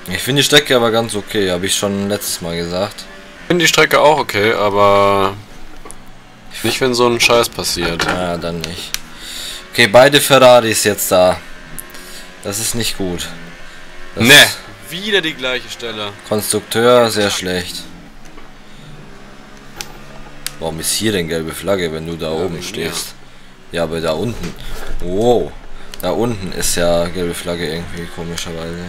Ich finde die Strecke aber ganz okay, habe ich schon letztes Mal gesagt. Ich finde die Strecke auch okay, aber nicht, wenn so ein Scheiß passiert. Ja, dann nicht. Okay, beide Ferraris jetzt da. Das ist nicht gut. Ne, wieder die gleiche Stelle. Konstrukteur, sehr schlecht. Warum ist hier denn gelbe Flagge, wenn du da oben stehst? Ja, aber da unten. Wow. Da unten ist ja gelbe Flagge irgendwie, komischerweise.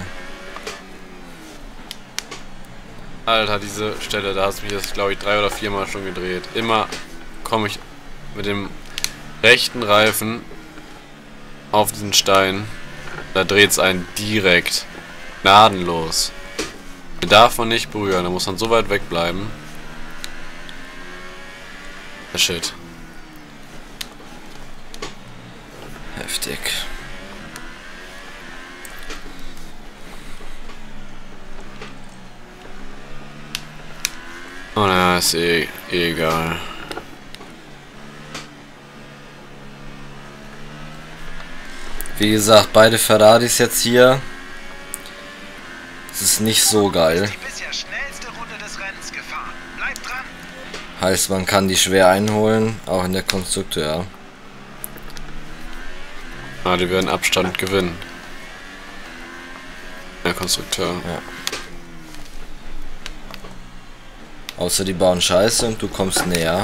Alter, diese Stelle, da hast du mich jetzt, glaube ich, 3 oder 4 Mal schon gedreht. Immer komme ich mit dem rechten Reifen auf diesen Stein. Da dreht es einen direkt. Gnadenlos. Den darf man nicht berühren, da muss man so weit wegbleiben. Shit. Heftig. Oh na, ist egal. Wie gesagt, beide Ferraris jetzt hier. Es ist nicht so geil. Heißt, man kann die schwer einholen, auch in der Konstrukteur. Ah, die werden Abstand gewinnen. Der Konstrukteur. Ja. Außer die bauen Scheiße und du kommst näher.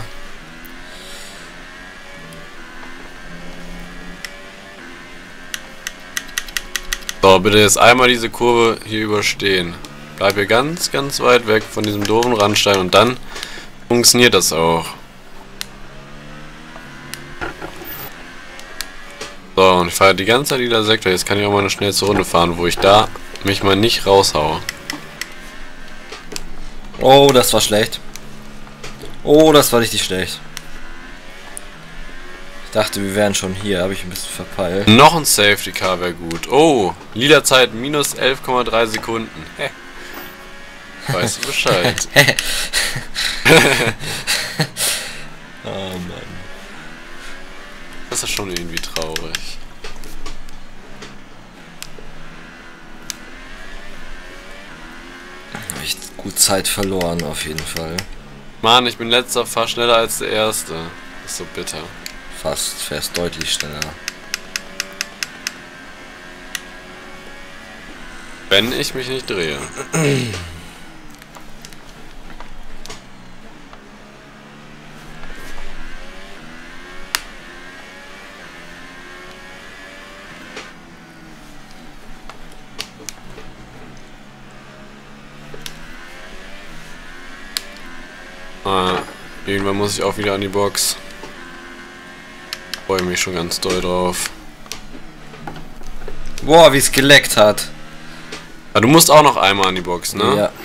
So, bitte jetzt einmal diese Kurve hier überstehen. Bleib hier ganz, ganz weit weg von diesem doofen Randstein und dann funktioniert das auch. So, und ich fahre die ganze Zeit lila Sektor. Jetzt kann ich auch mal eine schnellste Runde fahren, wo ich da mich mal nicht raushau. Oh, das war schlecht. Oh, das war richtig schlecht. Ich dachte, wir wären schon hier, habe ich ein bisschen verpeilt. Noch ein Safety Car wäre gut. Oh, lila Zeit minus 11,3 Sekunden. Hä? Weißt du Bescheid? Oh Mann. Das ist schon irgendwie traurig. Echt gut Zeit verloren, auf jeden Fall. Mann, ich bin letzter, fahr schneller als der erste. Ist so bitter. Fast, fährst deutlich schneller. Wenn ich mich nicht drehe. Irgendwann muss ich auch wieder an die Box. Freue mich schon ganz doll drauf. Boah, wie es geleckt hat. Ah, du musst auch noch einmal an die Box, ne? Ja.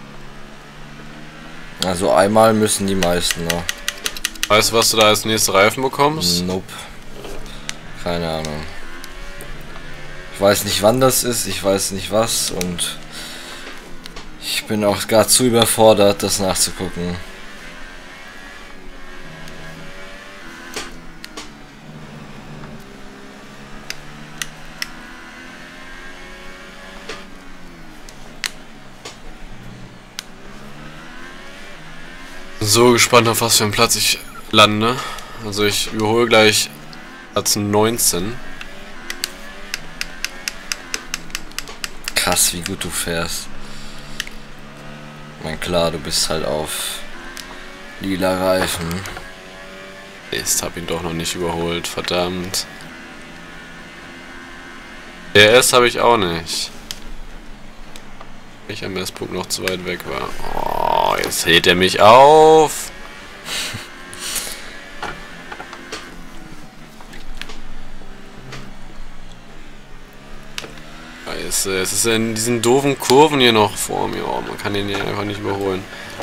Also einmal müssen die meisten noch. Weißt du, was du da als nächste Reifen bekommst? Nope. Keine Ahnung. Ich weiß nicht, wann das ist, ich weiß nicht was und ich bin auch gar zu überfordert, das nachzugucken. So gespannt, auf was für einen Platz ich lande. Also ich überhole gleich Platz 19. Krass, wie gut du fährst. Ich meine, klar, du bist halt auf lila Reifen. Jetzt hab ihn doch noch nicht überholt, verdammt. DRS habe ich auch nicht. Ich am Messpunkt noch zu weit weg war. Oh, jetzt hält er mich auf. Scheiße, es ist in diesen doofen Kurven hier noch vor mir. Oh, man kann den hier einfach nicht überholen.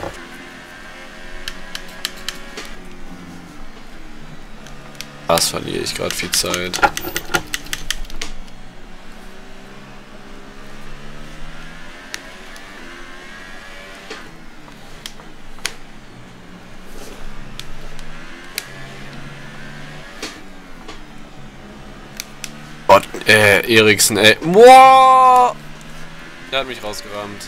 Was verliere ich gerade viel Zeit. Gott, Eriksen, ey. Boah! Der hat mich rausgerammt.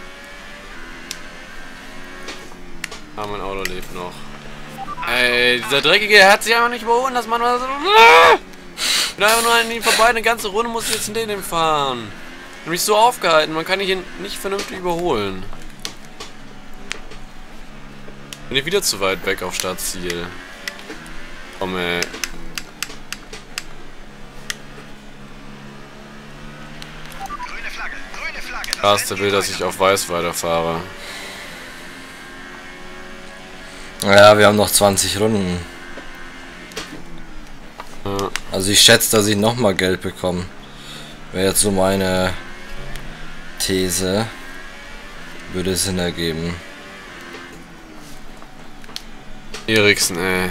Aber mein Auto lebt noch. Ey, dieser Dreckige, der hat sich einfach nicht überholen lassen, Mann. Ich bin einfach nur an ihm vorbei, eine ganze Runde muss ich jetzt in den fahren. Ich bin mich so aufgehalten, man kann ihn nicht vernünftig überholen. Bin ich wieder zu weit weg auf Startziel. Komm, ey. Krass, der will, dass ich auf Weiß weiterfahre. Ja, wir haben noch 20 Runden. Ja. Also ich schätze, dass ich nochmal Geld bekomme. Wäre jetzt so meine These. Würde Sinn ergeben. Eriksen, ey.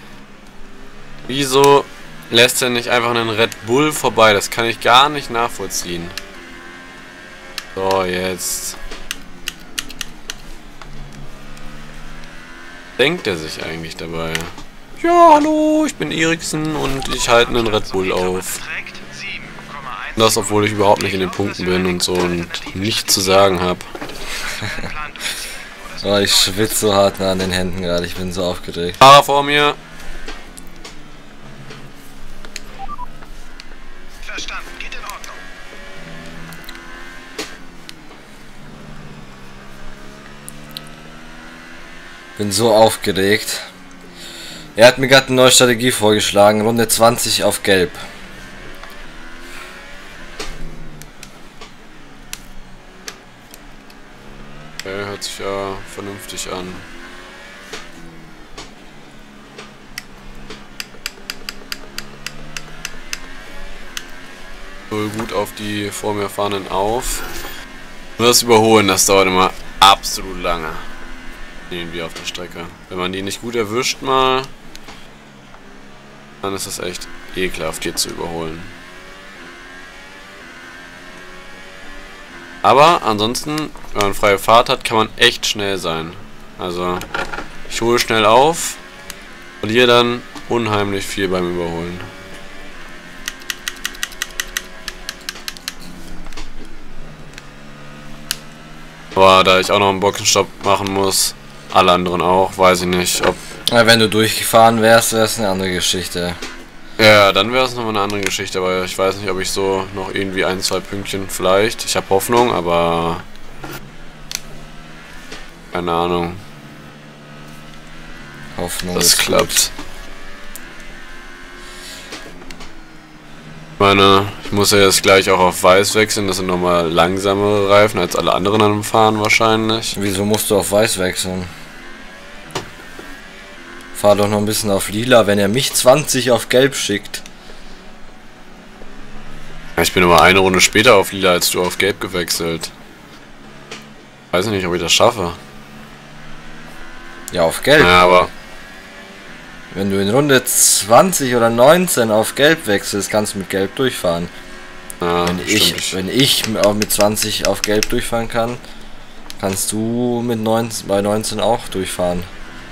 Wieso lässt er nicht einfach einen Red Bull vorbei? Das kann ich gar nicht nachvollziehen. So, jetzt. Denkt er sich eigentlich dabei? Ja, hallo, ich bin Eriksen und ich halte einen Red Bull auf. Und das, obwohl ich überhaupt nicht in den Punkten bin und so und nichts zu sagen habe. Oh, ich schwitze so hart an den Händen gerade, ich bin so aufgeregt. Fahrer vor mir. Verstanden, geht in Ordnung. Bin so aufgeregt. Er hat mir gerade eine neue Strategie vorgeschlagen. Runde 20 auf Gelb. Okay, hört sich ja vernünftig an. So gut auf die vor mir fahrenden auf. Nur das Überholen, das dauert immer absolut lange. Irgendwie auf der Strecke. Wenn man die nicht gut erwischt mal, dann ist das echt ekelhaft hier zu überholen. Aber ansonsten, wenn man freie Fahrt hat, kann man echt schnell sein. Also, ich hole schnell auf, verliere dann unheimlich viel beim Überholen. Aber da ich auch noch einen Boxenstopp machen muss, alle anderen auch, weiß ich nicht, ob... Ja, wenn du durchgefahren wärst, wäre es eine andere Geschichte. Ja, dann wäre es nochmal eine andere Geschichte, aber ich weiß nicht, ob ich so noch irgendwie ein, zwei Pünktchen vielleicht. Ich habe Hoffnung, aber... keine Ahnung. Hoffnung, Das ist klappt. gut. Ich meine, ich muss ja jetzt gleich auch auf Weiß wechseln. Das sind nochmal langsamere Reifen als alle anderen am Fahren wahrscheinlich. Wieso musst du auf Weiß wechseln? Fahr doch noch ein bisschen auf Lila, wenn er mich 20 auf Gelb schickt. Ja, ich bin aber eine Runde später auf Lila als du auf Gelb gewechselt. Weiß nicht, ob ich das schaffe. Ja, auf Gelb. Ja, aber... Wenn du in Runde 20 oder 19 auf Gelb wechselst, kannst du mit Gelb durchfahren. Ja, Wenn ich auch mit 20 auf Gelb durchfahren kann, kannst du mit 19, bei 19 auch durchfahren.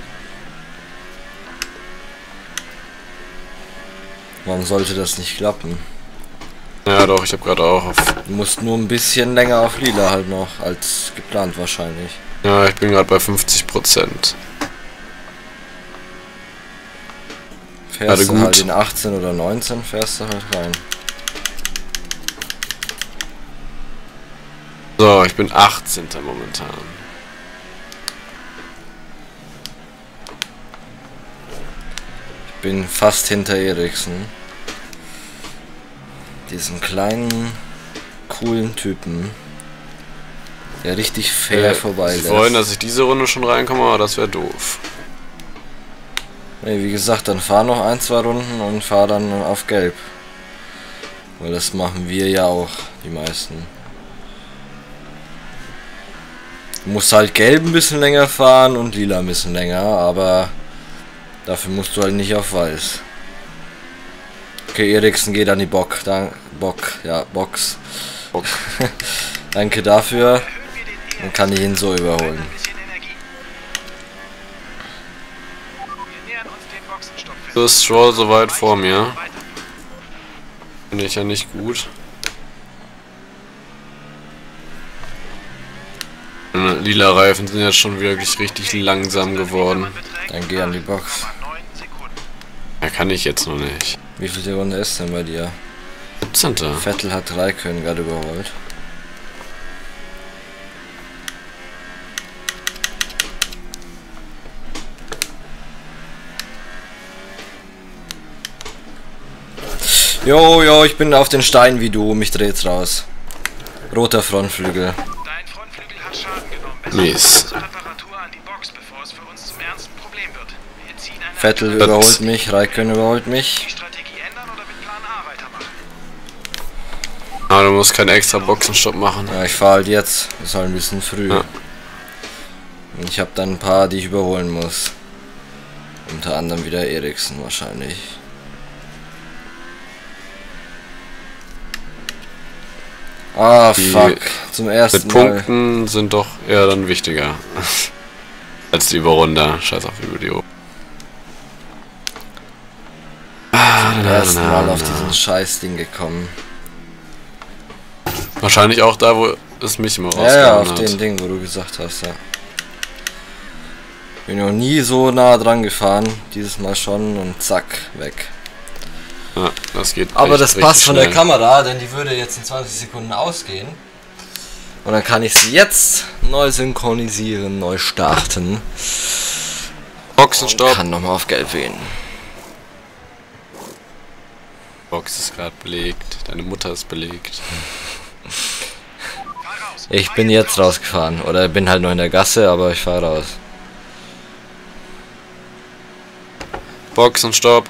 Warum sollte das nicht klappen? Ja doch, ich habe gerade auch auf... Du musst nur ein bisschen länger auf Lila halt noch, als geplant wahrscheinlich. Ja, ich bin gerade bei 50%. Fährst du gut. halt in 18 oder 19, fährst du halt rein. So, ich bin 18. momentan. Ich bin fast hinter Eriksen. Diesen kleinen, coolen Typen, der richtig fair vorbeilässt. Sie wollen, dass ich diese Runde schon reinkomme, aber das wäre doof. Nee, wie gesagt, dann fahr noch ein, zwei Runden und fahr dann auf Gelb. Weil das machen wir ja auch, die meisten. Du musst halt Gelb ein bisschen länger fahren und Lila ein bisschen länger, aber dafür musst du halt nicht auf Weiß. Okay, Eriksen geht an die Box. Bock. Danke dafür. Dann kann ich ihn so überholen. So ist Stroll so weit vor mir. Finde ich ja nicht gut. Meine lila Reifen sind jetzt schon wirklich richtig langsam geworden. Dann geh an die Box. Ja, kann ich jetzt noch nicht. Wie viel die Runde ist denn bei dir? 17. Vettel hat Räikkönen gerade überholt. Jo, ich bin auf den Stein wie du, mich dreht's raus. Roter Frontflügel. Dein Frontflügel hat Schaden genommen. Mies. Zur Reparatur an die Box, bevor es für uns zum ernsten Problem wird. Wir ziehen eine Vettel überholt mich, Räikkönen überholt mich. Die Strategie ändern oder mit Plan A weitermachen. Aber du musst keinen extra Boxenstopp machen. Ja, ich fahre halt jetzt. Ist halt ein bisschen früh. Ja. Und ich habe dann ein paar, die ich überholen muss. Unter anderem wieder Eriksen wahrscheinlich. Ah, Die fuck. Zum ersten Mit Mal. Punkten sind doch eher dann wichtiger. Als die Überrunder. Scheiß auf die Video. Zum ersten Mal auf diesen Scheißding gekommen. Wahrscheinlich auch da, wo es mich immer Ja, rausgehauen auf hat. den Ding, wo du gesagt hast, ja. Bin noch nie so nah dran gefahren. Dieses Mal schon und zack, weg. Ja, das geht Aber echt das richtig passt von der schnell. Kamera, denn die würde jetzt in 20 Sekunden ausgehen. Und dann kann ich sie jetzt neu synchronisieren, neu starten. Boxenstopp. Kann nochmal auf Gelb wählen. Box ist gerade belegt. Deine Mutter ist belegt. Ich bin jetzt rausgefahren. Oder bin halt noch in der Gasse, aber ich fahre raus. Boxenstopp.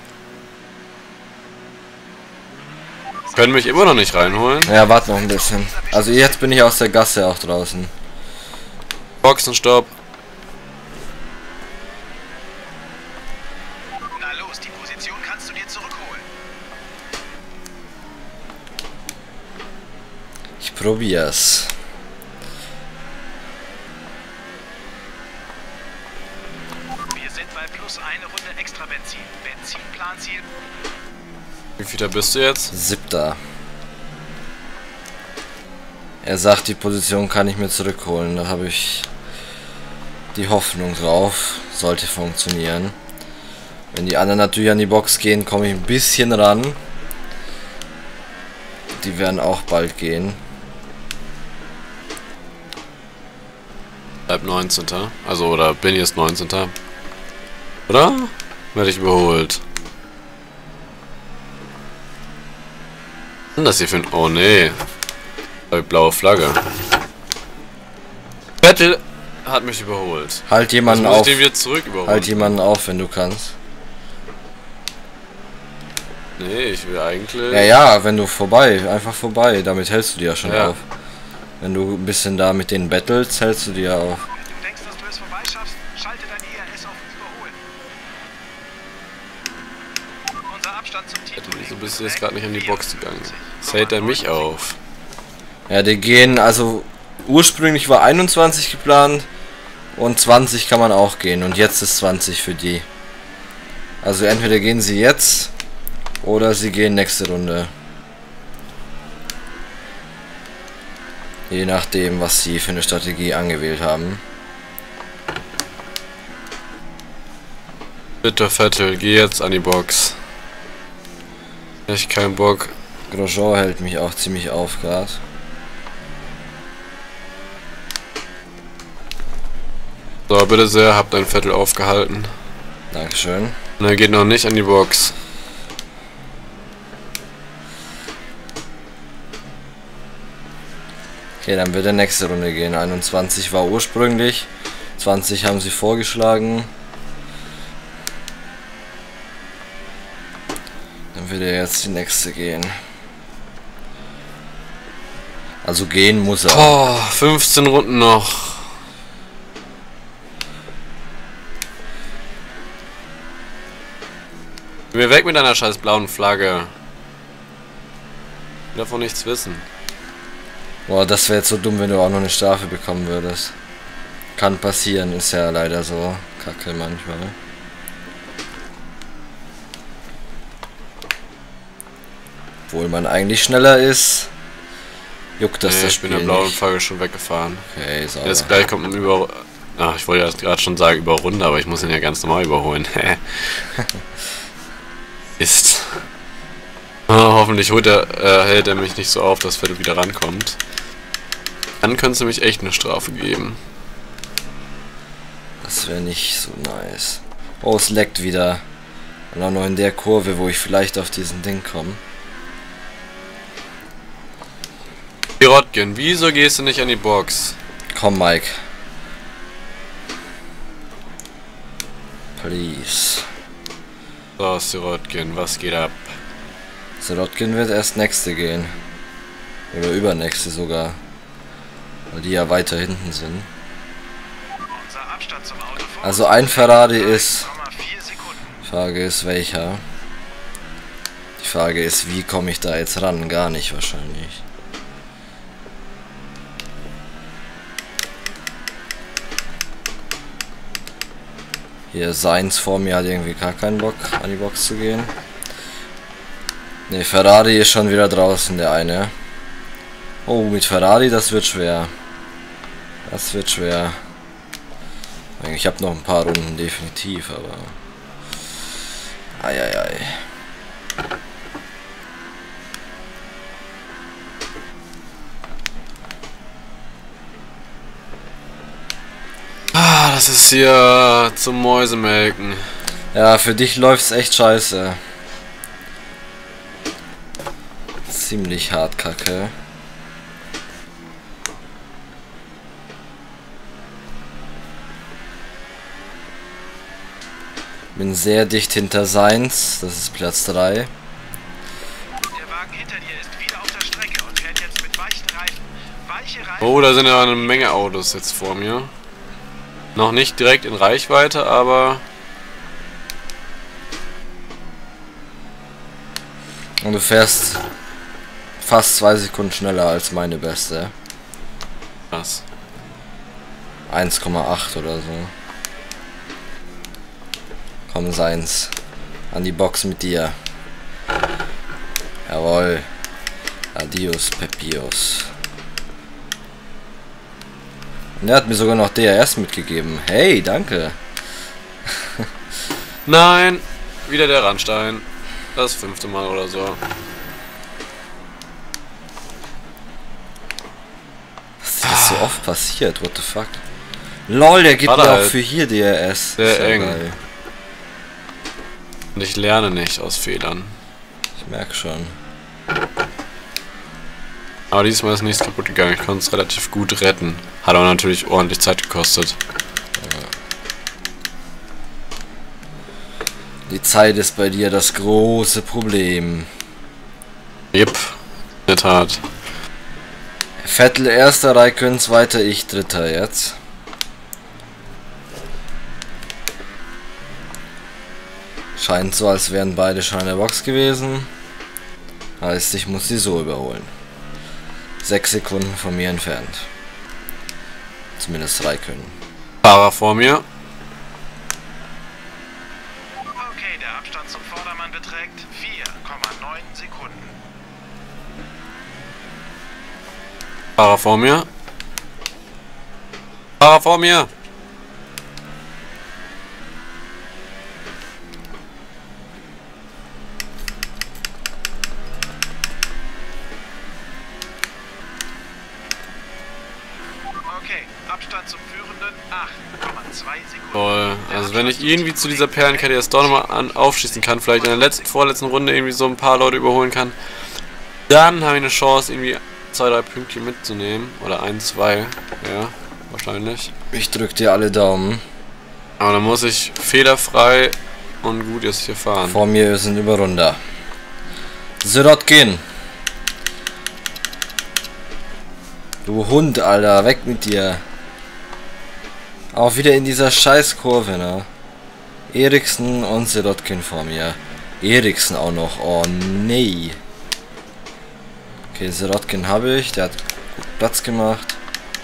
Können mich immer noch nicht reinholen. Ja, warte noch ein bisschen. Also jetzt bin ich aus der Gasse auch draußen. Boxenstopp. Na los, die Position kannst du dir zurückholen. Ich probier's. Wir sind bei plus eine Runde extra Benzin. Benzinplanziel. Wie viel da bist du jetzt? 7. Er sagt, die Position kann ich mir zurückholen. Da habe ich die Hoffnung drauf. Sollte funktionieren. Wenn die anderen natürlich an die Box gehen, komme ich ein bisschen ran. Die werden auch bald gehen. Bleib 19. Also, oder bin jetzt 19. Oder? Werde ich überholt. Was ist das hier für ein... Oh, nee. Blaue Flagge. Vettel hat mich überholt. Halt Jetzt jemanden muss ich auf. den wieder zurück überholen. Halt jemanden auf, wenn du kannst. Nee, ich will eigentlich... Ja, wenn du vorbei. Einfach vorbei. Damit hältst du die ja schon Ja. auf. Wenn du ein bisschen da mit denen battlest, hältst du die ja auf. Wenn du denkst, dass du es vorbeischaffst, schalte dein ERS auf Überholen. Unser Abstand zum Teamkollegen. Wieso bist du jetzt gerade nicht an die Box gegangen? Jetzt hält er mich auf. Ja, die gehen, also ursprünglich war 21 geplant und 20 kann man auch gehen und jetzt ist 20 für die. Also entweder gehen sie jetzt oder sie gehen nächste Runde. Je nachdem, was sie für eine Strategie angewählt haben. Bitte Vettel, geh jetzt an die Box. Echt keinen Bock. Grosjean hält mich auch ziemlich auf gerade. So, bitte sehr, habt dein Vettel aufgehalten. Dankeschön. Und er geht noch nicht an die Box. Okay, dann wird der nächste Runde gehen. 21 war ursprünglich. 20 haben sie vorgeschlagen. Dann wird er jetzt die nächste gehen. Also gehen muss er. Oh, 15 Runden noch. Geh mir weg mit deiner scheiß blauen Flagge. Ich will davon nichts wissen. Boah, das wäre jetzt so dumm, wenn du auch noch eine Strafe bekommen würdest. Kann passieren, ist ja leider so. Kacke manchmal. Obwohl man eigentlich schneller ist. Juckt das Nee, das ich bin Spiel der blauen nicht. Flagge schon weggefahren. Okay, sauber. Jetzt gleich kommt ein Über... Ach, ich wollte ja gerade schon sagen Überrunde, aber ich muss ihn ja ganz normal überholen. Ist. Hoffentlich hält er mich nicht so auf, dass Vettel wieder rankommt. Dann könnte es nämlich echt eine Strafe geben. Das wäre nicht so nice. Oh, es leckt wieder. Und auch noch in der Kurve, wo ich vielleicht auf diesen Ding komme. Sirotkin, wieso gehst du nicht an die Box? Komm, Mike. Please. So, Sirotkin, was geht ab? Sirotkin wird erst nächste gehen. Oder übernächste sogar. Weil die ja weiter hinten sind. Unser Abstand zum Auto vor Also ein Ferrari ist... 3,4 Sekunden. Die Frage ist welcher. Die Frage ist, wie komme ich da jetzt ran? Gar nicht wahrscheinlich. Hier Sainz vor mir hat irgendwie gar keinen Bock an die Box zu gehen. Ne, Ferrari ist schon wieder draußen, der eine. Oh, mit Ferrari, das wird schwer. Das wird schwer. Ich habe noch ein paar Runden definitiv, aber... Eieiei. Ah, das ist hier zum Mäusemelken. Ja, für dich läuft's echt scheiße. Ziemlich hart kacke. Bin sehr dicht hinter Sainz, das ist Platz 3. Der Wagen hinter dir ist wieder auf der Strecke und fährt jetzt mit weichen Reifen. Weiche Reifen. Oh, da sind ja eine Menge Autos jetzt vor mir. Noch nicht direkt in Reichweite, aber... Und du fährst fast 2 Sekunden schneller als meine beste. Was? 1,8 oder so. Komm, Sainz. An die Box mit dir. Jawohl. Adios, Pepios. Und er hat mir sogar noch DRS mitgegeben. Hey, danke. Nein! Wieder der Randstein. Das 5. Mal oder so. Dass das so oft passiert, what the fuck. LOL, der gibt Warte mir auch halt. für hier DRS. Sehr Ist ja eng. geil. Und ich lerne nicht aus Fehlern. Ich merke schon. Aber diesmal ist nichts kaputt gegangen. Ich konnte es relativ gut retten. Hat aber natürlich ordentlich Zeit gekostet. Die Zeit ist bei dir das große Problem. Jep. In der Tat. Vettel erster, Raikön zweiter, ich dritter jetzt. Scheint so, als wären beide schon in der Box gewesen. Heißt, ich muss sie so überholen. 6 Sekunden von mir entfernt. Zumindest Raikön. Fahrer vor mir. Okay, der Abstand zum Vordermann beträgt 4,9 Sekunden. Fahrer vor mir. Fahrer vor mir. Okay, Abstand zum Führenden 8,2 Sekunden. Toll. Also wenn ich irgendwie zu dieser Perlenkette jetzt doch nochmal aufschießen kann, vielleicht in der vorletzten Runde irgendwie so ein paar Leute überholen kann, dann habe ich eine Chance, irgendwie 2, 3 Pünktchen mitzunehmen. Oder 1, 2. Ja, wahrscheinlich. Ich drück dir alle Daumen. Aber dann muss ich fehlerfrei und gut jetzt hier fahren. Vor mir ist ein Überrunder. Sirotkin. Du Hund, Alter, weg mit dir. Auch wieder in dieser Scheißkurve, ne? Eriksen und Sirotkin vor mir. Eriksen auch noch. Oh, nee. Okay, Sirotkin habe ich. Der hat gut Platz gemacht.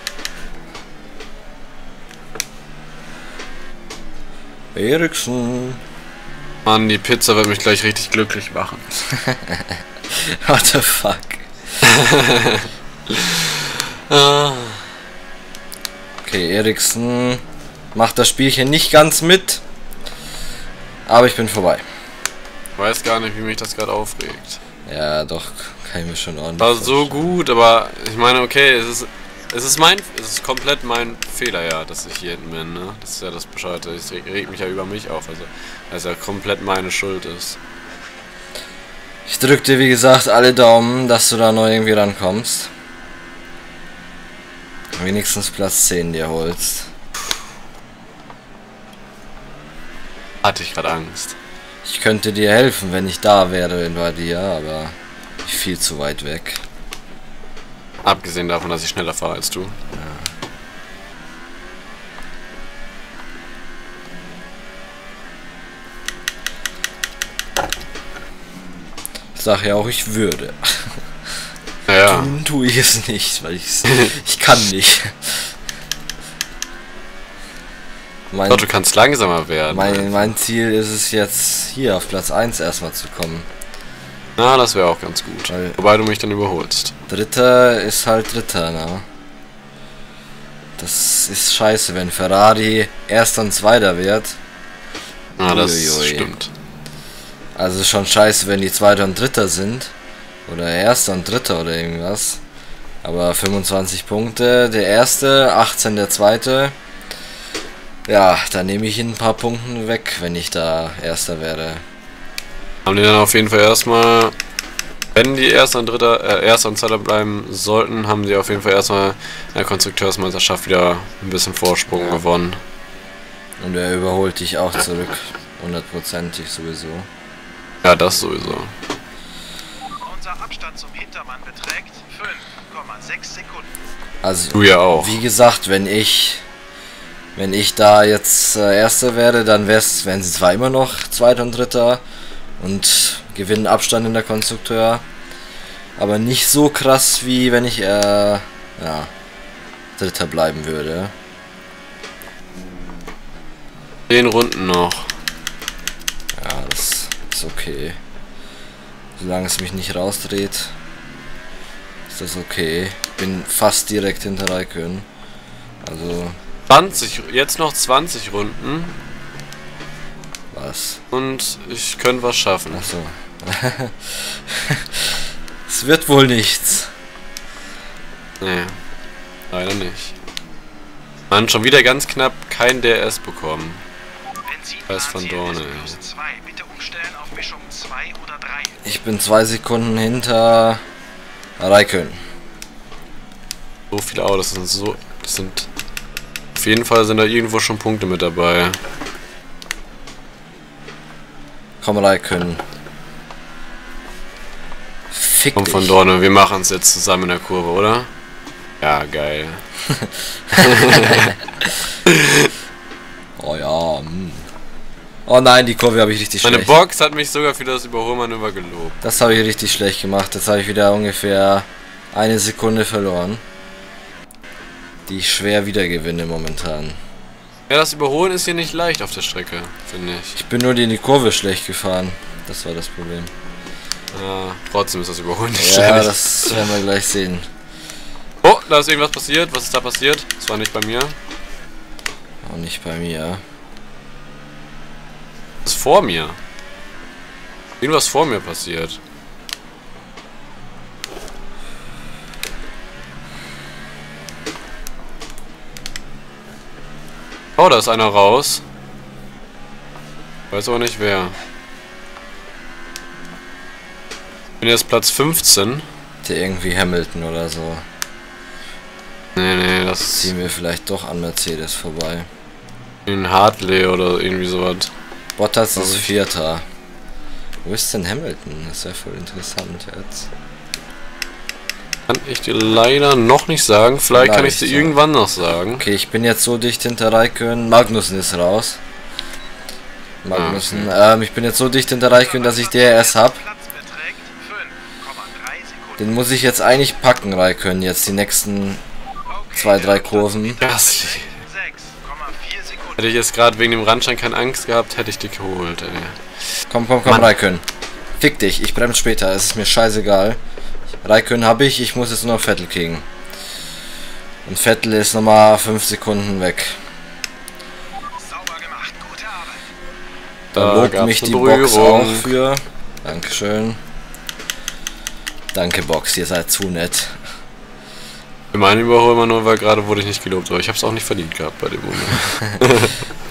Eriksen. Mann, die Pizza wird mich gleich richtig glücklich machen. What the fuck? Okay, Eriksen macht das Spielchen nicht ganz mit. Aber ich bin vorbei. Ich weiß gar nicht, wie mich das gerade aufregt. Ja, doch, kann ich mir schon ordentlich War so gut, aber ich meine, okay, es ist komplett mein Fehler, ja, dass ich hier hinten bin, ne? Das ist ja das Bescheide. Es regt mich ja über mich auf, also dass ja komplett meine Schuld ist. Ich drück dir, wie gesagt, alle Daumen, dass du da noch irgendwie rankommst. Wenigstens Platz 10 dir holst. Hatte ich gerade Angst. Ich könnte dir helfen, wenn ich da wäre bei dir, aber viel zu weit weg. Abgesehen davon, dass ich schneller fahre als du. Ich sag ja auch, ich würde. Ja. Tun tue ich es nicht, weil ich kann nicht. Doch, du kannst langsamer werden. Mein Ziel ist es jetzt, hier auf Platz 1 erstmal zu kommen. Na, das wäre auch ganz gut. Wobei du mich dann überholst. Dritter ist halt Dritter, ne? Das ist scheiße, wenn Ferrari Erster und Zweiter wird. Ah, das stimmt. Also schon scheiße, wenn die Zweiter und Dritter sind. Oder Erster und Dritter oder irgendwas. Aber 25 Punkte der Erste, 18 der Zweite. Ja, da nehme ich ihn ein paar Punkte weg, wenn ich da Erster werde. Haben die dann auf jeden Fall erstmal, wenn die Erster und Zweiter bleiben sollten, haben sie auf jeden Fall erstmal in der Konstrukteursmeisterschaft wieder ein bisschen Vorsprung gewonnen. Und er überholt dich auch zurück. 100%ig sowieso. Ja, das sowieso. Unser Abstand zum Hintermann beträgt 5,6 Sekunden. Also, du ja auch. Wie gesagt, wenn ich da jetzt Erster werde, dann wären sie zwar immer noch Zweiter und Dritter und gewinnen Abstand in der Konstrukteur, aber nicht so krass, wie wenn ich Dritter bleiben würde. 10 Runden noch. Ja, das ist okay. Solange es mich nicht rausdreht, ist das okay. Bin fast direkt hinter Raikön. Also 20, jetzt noch 20 Runden. was? Und ich könnte was schaffen. Achso. Es wird wohl nichts. Nee, leider nicht. Man, schon wieder ganz knapp kein DRS bekommen. Weiß von Dorne. Bitte umstellen auf Mischung 2 oder 3. Ich bin 2 Sekunden hinter Raikön. So viele Autos sind auf jeden Fall sind da irgendwo schon Punkte mit dabei. Komm Raikön. Fick Komm dich. von Dorne, wir machen es jetzt zusammen in der Kurve, oder? Ja, geil. Oh ja. Oh nein, die Kurve habe ich richtig Meine schlecht. Box hat mich sogar für das Überholmanöver gelobt. Das habe ich richtig schlecht gemacht. Jetzt habe ich wieder ungefähr 1 Sekunde verloren. Die ich schwer wieder gewinne momentan. Ja, das Überholen ist hier nicht leicht auf der Strecke, finde ich. Ich bin nur in die Kurve schlecht gefahren. Das war das Problem. Ja, trotzdem ist das Überholen nicht Ja, schlecht. das werden wir gleich sehen. Oh, da ist irgendwas passiert. Was ist da passiert? Das war nicht bei mir. Auch nicht bei mir. Das ist vor mir. Irgendwas vor mir passiert. Oh, da ist einer raus. Weiß aber nicht wer. Ich bin jetzt Platz 15. Der irgendwie Hamilton oder so. Nee, das Ziehen wir vielleicht doch an Mercedes vorbei. ist ein Hartley oder irgendwie sowas. Bottas ist Vierter. Wo ist denn Hamilton? Das ist ja voll interessant jetzt. Kann ich dir leider noch nicht sagen. Vielleicht kann ich es dir Vielleicht, ja. irgendwann noch sagen. Okay, ich bin jetzt so dicht hinter Raikön. Magnussen ist raus. Magnussen. Ich bin jetzt so dicht hinter Raikön, dass ich DRS habe. Platz beträgt 5,3 Sekunden. Den muss ich jetzt eigentlich packen, Raikön. Jetzt die nächsten 2-3 Kurven. Das 6,4 Sekunden. hätte ich jetzt gerade wegen dem Randstein keine Angst gehabt, hätte ich dich geholt, ey. Komm, Mann. Raikön. Fick dich, ich bremse später. Es ist mir scheißegal. Raikön habe ich muss jetzt nur noch Vettel kriegen. Und Vettel ist nochmal 5 Sekunden weg. Sauber gemacht, gute Arbeit. Da lobt gab's mich eine die Box auch Berührung. für. Dankeschön. Danke Box, ihr seid zu nett. Für meine Überholung immer nur, weil gerade wurde ich nicht gelobt, aber ich habe es auch nicht verdient gehabt bei dem Moment.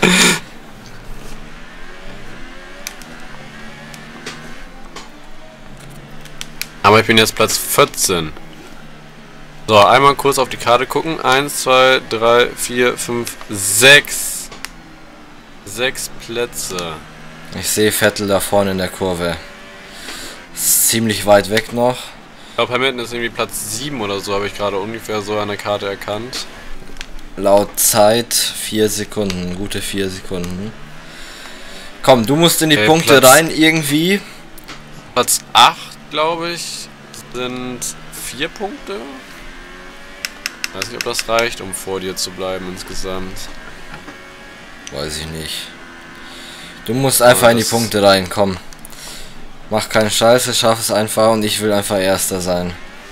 Aber ich bin jetzt Platz 14. So, einmal kurz auf die Karte gucken. 1, 2, 3, 4, 5, 6. 6 Plätze. Ich sehe Vettel da vorne in der Kurve. Ist ziemlich weit weg noch. Ich glaube, Hamilton ist irgendwie Platz 7 oder so, habe ich gerade ungefähr so an der Karte erkannt. Laut Zeit 4 Sekunden, gute 4 Sekunden. Komm, du musst in die Punkte Platz- rein irgendwie. Platz 8, glaube ich, sind 4 Punkte. Weiß nicht, ob das reicht, um vor dir zu bleiben insgesamt. Weiß ich nicht. Du musst einfach in die das- Punkte rein, komm. Mach keine Scheiße, schaff es einfach und ich will einfach Erster sein.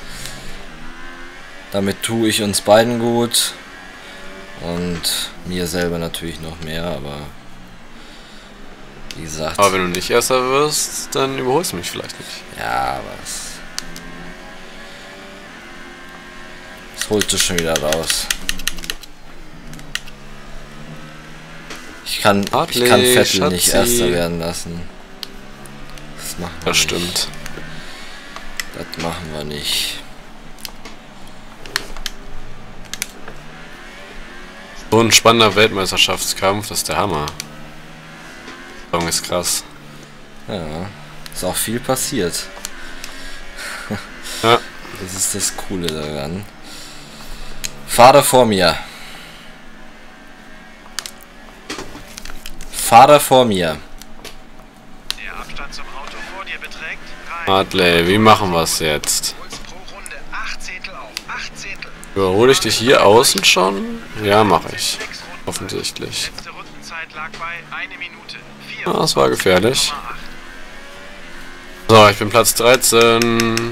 Damit tue ich uns beiden gut. Und mir selber natürlich noch mehr, aber wie gesagt. Aber wenn du nicht Erster wirst, dann überholst du mich vielleicht nicht. Ja, aber das holst du schon wieder raus. Ich kann Hartley, Vettel nicht Schatzi. Erster werden lassen. Das machen wir Das nicht. stimmt. Das machen wir nicht. So ein spannender Weltmeisterschaftskampf, das ist der Hammer. Der Song ist krass. Ja, ist auch viel passiert. Ja. Das ist das Coole daran. Fahrer vor mir. Fahrer vor mir. Der Abstand zum Auto vor dir beträgt 3. Hartley, wie machen wir es jetzt? Holst pro Runde 8 Zehntel auf. 8 Zehntel. Überhole ich dich hier außen schon? Ja, mache ich. 6 Runden. Offensichtlich. Letzte Rundenzeit lag bei 1 Minute. 4. Ah, das war gefährlich. 8. So, ich bin Platz 13.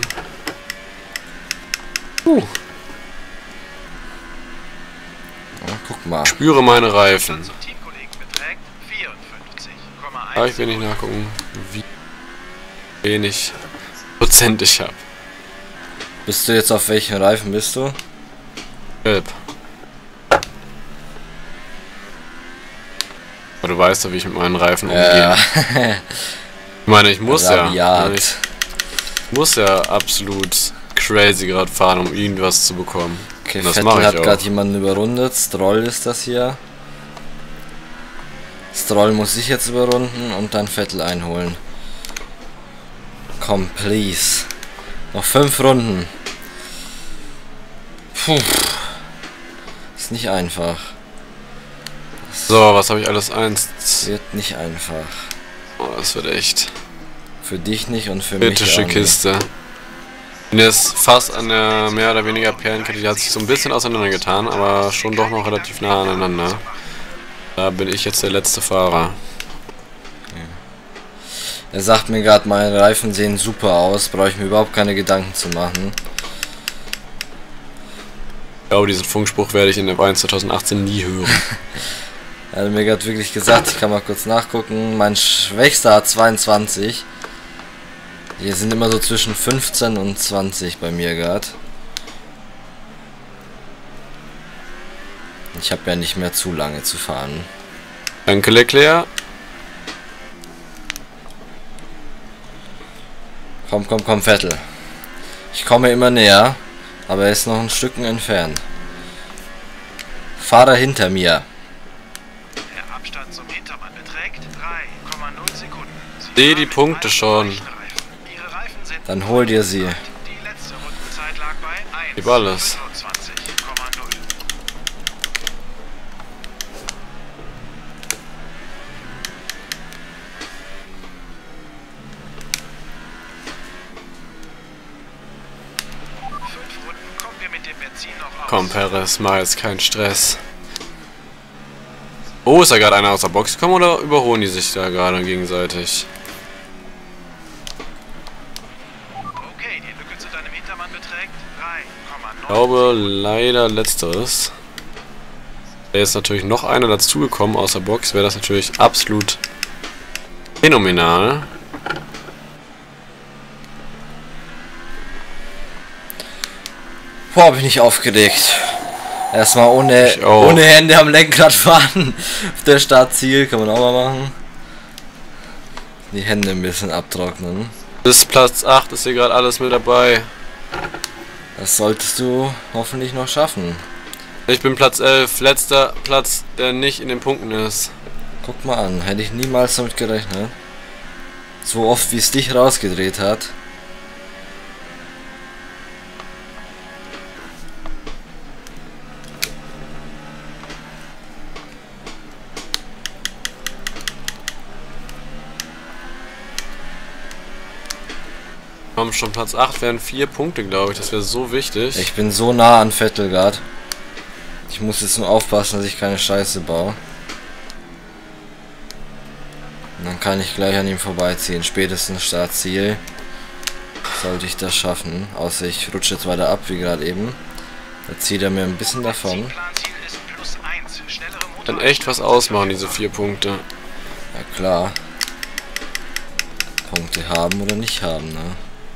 Ja, guck mal. Spüre meine Reifen. Zum Teamkollegen beträgt 54,1. Aber ich will nicht nachgucken, wie wenig Prozent ich habe. Bist du jetzt auf welchen Reifen bist du? Gelb. Aber du weißt ja, wie ich mit meinen Reifen umgehe. Ich meine, ich muss ja. Rabiat. Ich muss ja absolut crazy gerade fahren, um irgendwas zu bekommen. Okay, Und das Vettel mache ich hat auch. gerade jemanden überrundet. Stroll ist das hier. Stroll muss ich jetzt überrunden und dann Vettel einholen. Komm, please. Noch 5 Runden. Puh. Ist nicht einfach. So, was habe ich alles? 1. Wird nicht einfach. Oh, das wird echt Für dich nicht und für mich kritische auch nicht. Kiste. Bin jetzt fast an der mehr oder weniger Perlenkette, die hat sich so ein bisschen auseinandergetan, aber schon doch noch relativ nah aneinander. Da bin ich jetzt der letzte Fahrer. Er sagt mir gerade, meine Reifen sehen super aus. Brauche ich mir überhaupt keine Gedanken zu machen. Ich glaube, diesen Funkspruch werde ich in der F1 2018 nie hören. Er hat mir gerade wirklich gesagt, ich kann mal kurz nachgucken. Mein Schwächster hat 22. Hier sind immer so zwischen 15 und 20 bei mir gerade. Ich habe ja nicht mehr zu lange zu fahren. Danke, Leclerc. Komm, komm, komm, Vettel. Ich komme immer näher, aber er ist noch ein Stückchen entfernt. Fahrer hinter mir. Der Abstand zum Hintermann beträgt 3,0 Sekunden. Sie Sehe die fahren mit Punkte weichen schon. Reifen. Ihre Reifen sind Dann hol dir sie. die letzte Rundenzeit lag bei Gib alles. 1,25,0. Kommen wir mit dem Benzin noch aus. Komm, Perez, mach jetzt keinen Stress. Oh, ist da gerade einer aus der Box gekommen oder überholen die sich da gerade gegenseitig? Okay, die Lücke zu deinem Hintermann glaube leider letzteres. Wäre jetzt natürlich noch einer dazugekommen aus der Box, wäre das natürlich absolut phänomenal. Boah, bin ich aufgeregt. Erstmal ohne Hände am Lenkrad fahren. Auf der Startziel kann man auch mal machen. Die Hände ein bisschen abtrocknen. Bis Platz 8 ist hier gerade alles mit dabei. Das solltest du hoffentlich noch schaffen. Ich bin Platz 11, letzter Platz, der nicht in den Punkten ist. Guck mal an, hätte ich niemals damit gerechnet. So oft wie es dich rausgedreht hat. Komm schon, Platz 8 wären 4 Punkte, glaube ich. Das wäre so wichtig. Ich bin so nah an Vettel gerade. Ich muss jetzt nur aufpassen, dass ich keine Scheiße baue. Und dann kann ich gleich an ihm vorbeiziehen. Spätestens Startziel. Sollte ich das schaffen. Außer ich rutsche jetzt weiter ab, wie gerade eben. Da zieht er mir ein bisschen davon. Dann echt was ausmachen, diese 4 Punkte. Ja klar. Punkte haben oder nicht haben, ne?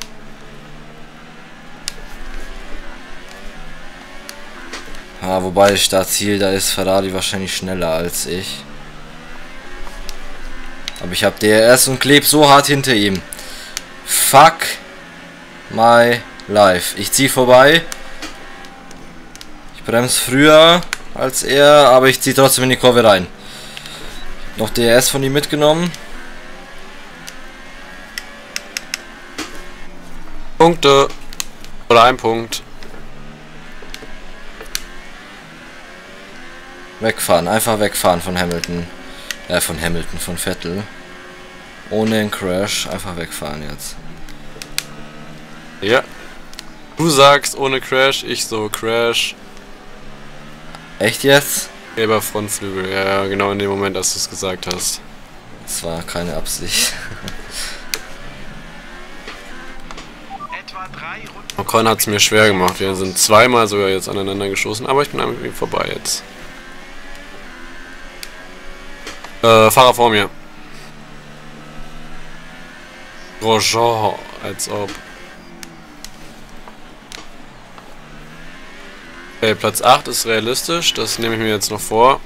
Ah, wobei Startziel, da ist Ferrari wahrscheinlich schneller als ich. Aber ich habe DRS und kleb so hart hinter ihm. Fuck my life. Ich ziehe vorbei. Ich bremse früher als er, aber ich ziehe trotzdem in die Kurve rein. Noch DRS von ihm mitgenommen. Punkte. Oder 1 Punkt. Wegfahren, einfach wegfahren von Hamilton. Von Vettel. Ohne einen Crash, einfach wegfahren jetzt. Ja. Du sagst ohne Crash, ich so Crash. Echt jetzt? Gelber Frontflügel, ja, genau in dem Moment, als du es gesagt hast. Das war keine Absicht. Ocon hat es mir schwer gemacht. Wir sind zweimal sogar jetzt aneinander geschossen, aber ich bin irgendwie vorbei jetzt. Fahrer vor mir. Grosjean, als ob. Okay, Platz 8 ist realistisch, das nehme ich mir jetzt noch vor.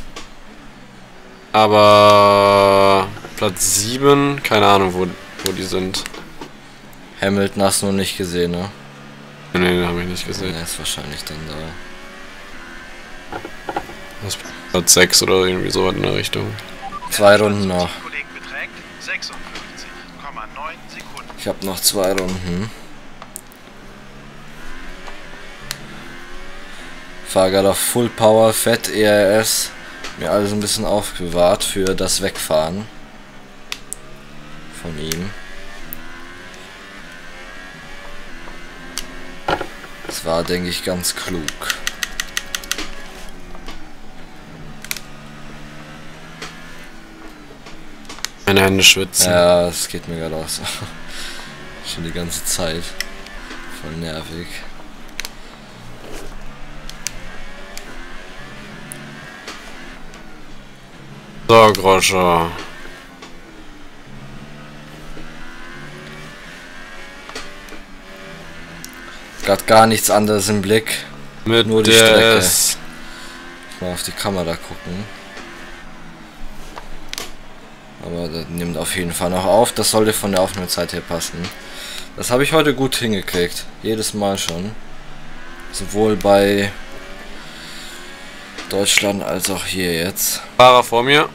Aber Platz 7, keine Ahnung, wo die sind. Hamilton hast du noch nicht gesehen, ne? Nee, den habe ich nicht gesehen. Er ist wahrscheinlich dann da. Platz 6 oder irgendwie sowas in der Richtung. 2 Runden noch. Beträgt 56,9 Sekunden. Ich habe noch 2 Runden. Fahr gerade auf Full Power, Fett, ERS. Mir alles ein bisschen aufbewahrt für das Wegfahren von ihm. Das war, denke ich, ganz klug. Meine Hände schwitzen. Ja, es geht mir gerade auch so. Schon die ganze Zeit. Voll nervig. So, Grosjean. Gerade gar nichts anderes im Blick. Mit nur die der Strecke. S. Mal auf die Kamera gucken. Aber das nimmt auf jeden Fall noch auf. Das sollte von der Aufnahmezeit her passen. Das habe ich heute gut hingekriegt. Jedes Mal schon. Sowohl bei Deutschland als auch hier jetzt. Fahrer vor mir.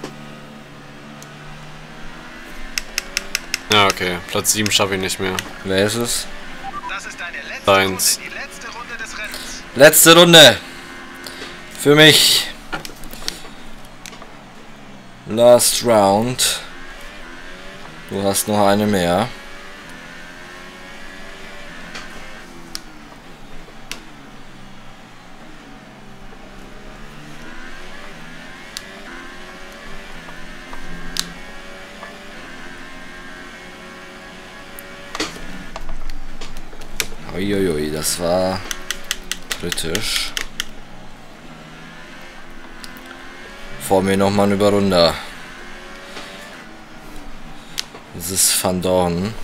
Ja, okay. Platz 7 schaffe ich nicht mehr. Wer ist es? Das ist deine letzte Deins. Runde, die letzte Runde des Rennens. Letzte Runde. Für mich. Last round. Du hast noch eine mehr. Uiuiui, das war Kritisch. Vor mir nochmal ein Überrunder. Das ist Van Dorn.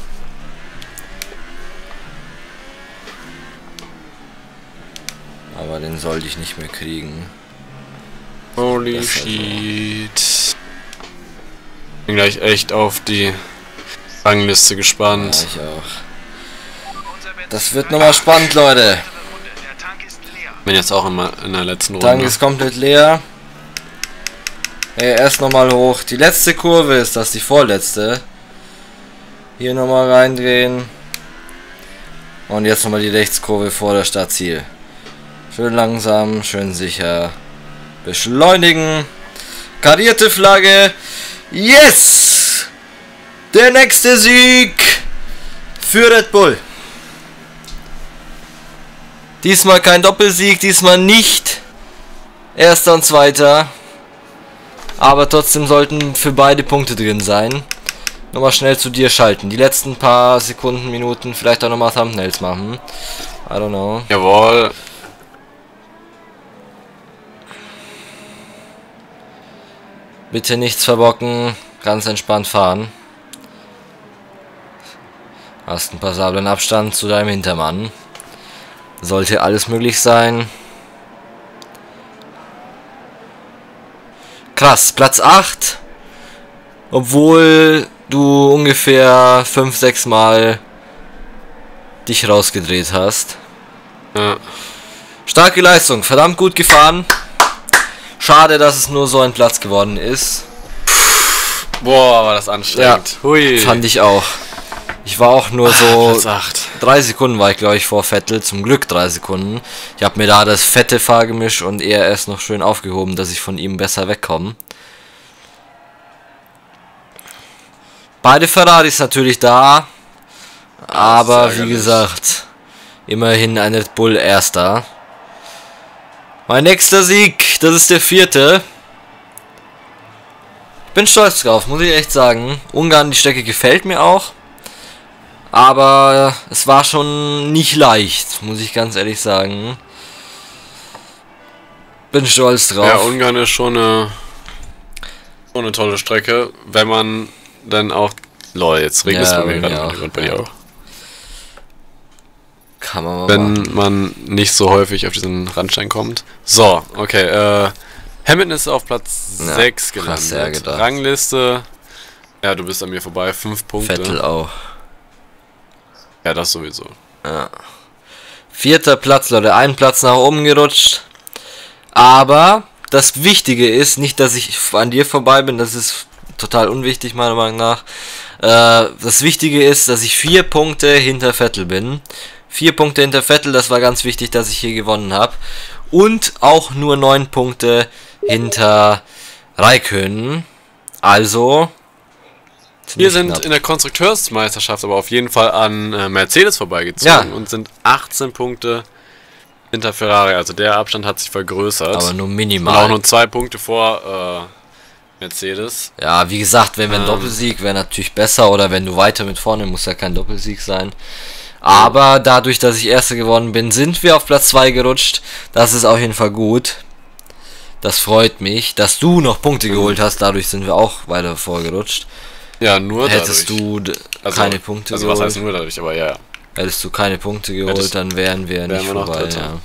Aber den sollte ich nicht mehr kriegen. Holy shit. Bin gleich echt auf die Rangliste gespannt. Ja, ich auch. Das wird nochmal spannend, Leute. Bin jetzt auch immer in der letzten Runde. Tank ist komplett leer. Erst nochmal hoch. Die letzte Kurve ist das, die vorletzte. Hier nochmal reindrehen. Und jetzt nochmal die Rechtskurve vor der Startziel. Schön langsam, schön sicher. Beschleunigen. Karierte Flagge. Yes! Der nächste Sieg für Red Bull. Diesmal kein Doppelsieg, diesmal nicht Erster und Zweiter. Aber trotzdem sollten für beide Punkte drin sein. Nochmal schnell zu dir schalten. Die letzten paar Sekunden, Minuten vielleicht auch nochmal Thumbnails machen. I don't know. Jawohl. Bitte nichts verbocken. Ganz entspannt fahren. Hast einen passablen Abstand zu deinem Hintermann. Sollte alles möglich sein. Krass, Platz 8. Obwohl du ungefähr 5-6 Mal dich rausgedreht hast. Ja. Starke Leistung, verdammt gut gefahren. Schade, dass es nur so ein Platz geworden ist. Boah, war das anstrengend. Ja, hui. fand ich auch. Ich war auch nur so Platz 8. 3 Sekunden war ich, glaube ich, vor Vettel. Zum Glück 3 Sekunden. Ich habe mir da das fette Fahrgemisch und eher erst noch schön aufgehoben, dass ich von ihm besser wegkomme. Beide Ferraris natürlich da. Aber wie gesagt, immerhin ein Red Bull Erster. Mein nächster Sieg, das ist der 4. Ich bin stolz drauf, muss ich echt sagen. Ungarn, die Strecke gefällt mir auch. Aber es war schon nicht leicht, muss ich ganz ehrlich sagen. Bin stolz drauf. Ja, Ungarn ist schon eine tolle Strecke, wenn man dann auch... Lol, jetzt regnet es bei mir gerade und bei dir auch. Kann man mal wenn machen. man nicht so häufig auf diesen Randstein kommt. So, okay, Hamilton ist auf Platz 6 gelandet. Rangliste, ja, du bist an mir vorbei, 5 Punkte. Vettel auch. Ja, das sowieso. Ja. 4. Platz, Leute, einen Platz nach oben gerutscht. Aber das Wichtige ist, nicht, dass ich an dir vorbei bin, das ist total unwichtig, meiner Meinung nach. Das Wichtige ist, dass ich 4 Punkte hinter Vettel bin. 4 Punkte hinter Vettel, das war ganz wichtig, dass ich hier gewonnen habe. Und auch nur 9 Punkte hinter Räikkönen. Also... Wir sind knapp in der Konstrukteursmeisterschaft aber auf jeden Fall an Mercedes vorbeigezogen und sind 18 Punkte hinter Ferrari. Also der Abstand hat sich vergrößert. Aber nur minimal. Und auch nur 2 Punkte vor Mercedes. Ja, wie gesagt, wenn wir ein Doppelsieg wäre natürlich besser. Oder wenn du weiter mit vorne, muss ja kein Doppelsieg sein. Aber dadurch, dass ich Erster geworden bin, sind wir auf Platz 2 gerutscht. Das ist auf jeden Fall gut. Das freut mich. Dass du noch Punkte geholt hast, dadurch sind wir auch weiter vorgerutscht. Ja, nur Hättest dadurch. du keine Punkte geholt. Also was heißt nur dadurch, aber ja. Hättest du keine Punkte geholt, dann wären wir nicht vorbei. Ja.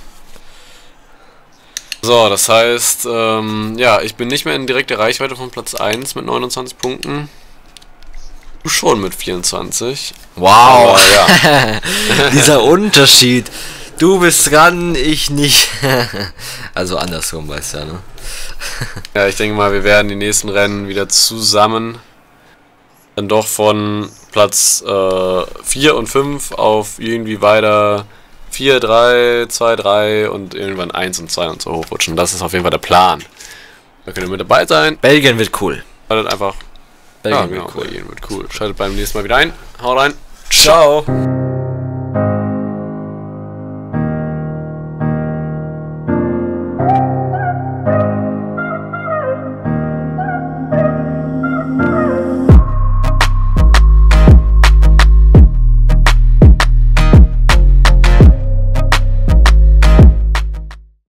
So, das heißt, ja, ich bin nicht mehr in direkter Reichweite von Platz 1 mit 29 Punkten. Du schon mit 24. Wow, aber, ja. Dieser Unterschied. Du bist dran, ich nicht. Also andersrum, weißt du ja, ne? Ja, ich denke mal, wir werden die nächsten Rennen wieder zusammen dann doch von Platz 4 und 5 auf irgendwie weiter 4, 3, 2, 3 und irgendwann 1 und 2 und so hochrutschen. Das ist auf jeden Fall der Plan. Da könnt ihr mit dabei sein. Belgien wird cool. Schaltet einfach. Belgien Belgien wird cool. Belgien wird cool. Schaltet beim nächsten Mal wieder ein. Haut rein. Ciao.